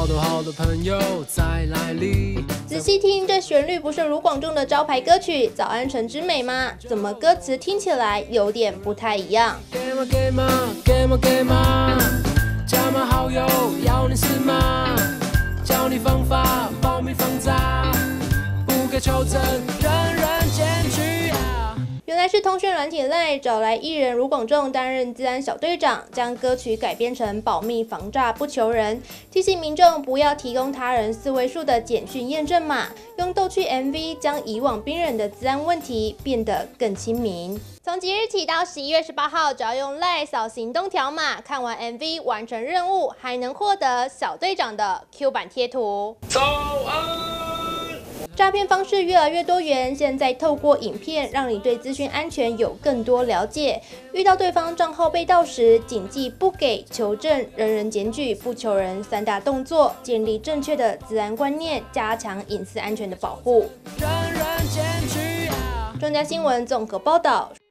好多朋友在来临。 仔细听，这旋律不是卢广仲的招牌歌曲《早安晨之美》吗？怎么歌词听起来有点不太一样？ 给嘛，加码好友要你是吗？教你方法保密防诈，不可求证，人人检举啊！ 原来是通讯软体 LINE 找来艺人卢广仲担任资安小队长，将歌曲改编成保密防诈不求人，提醒民众不要提供他人4位数的简讯验证码，用逗趣 MV 将以往冰冷的资安问题变得更亲民。从即日起到11月18号，只要用 LINE 扫行动条码，看完 MV 完成任务，还能获得小队长的 Q 版贴图。 早安。 诈骗方式越来越多元，现在透过影片让你对资讯安全有更多了解。遇到对方账号被盗时，谨记不给、求证、人人检举、不求人3大动作，建立正确的资安观念，加强隐私安全的保护。 人人检举啊！ 中嘉新闻综合报道。